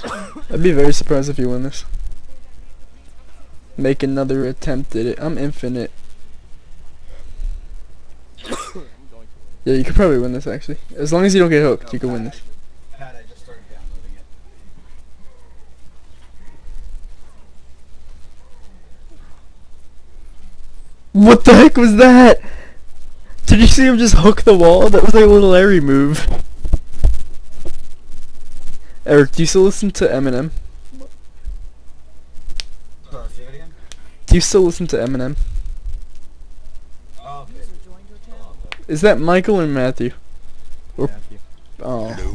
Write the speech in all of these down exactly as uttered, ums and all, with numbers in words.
I'd be very surprised if you win this. Make another attempt at it. I'm infinite. Yeah, you could probably win this actually. As long as you don't get hooked, you can win this. Pat, I just started downloading it. What the heck was that? Did you see him just hook the wall? That was like a little Larry move. Eric, do you still listen to Eminem? Sorry, say it again? Do you still listen to Eminem? Oh, okay. Is that Michael or Matthew? Or Matthew. oh. Matt.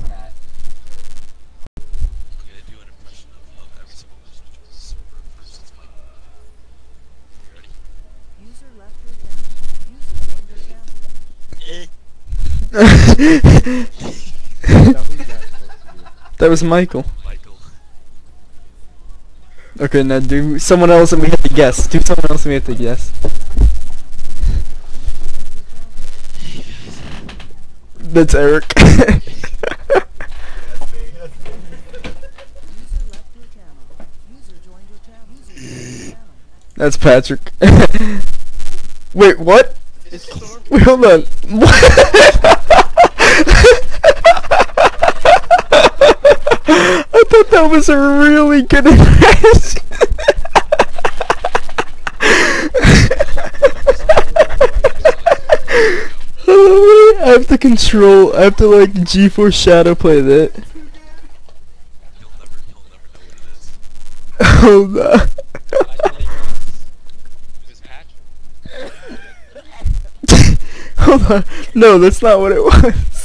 That was Michael. Michael. Okay, now do someone else and we have to guess. Do someone else and we have to guess. That's Eric. That's Patrick. Wait, what? Wait, hold on. I thought that was a really good impression. I have to control. I have to like G force shadow play that. You'll never, you'll never know what it is. Hold on. It was Patrick. Hold on. No, that's not what it was.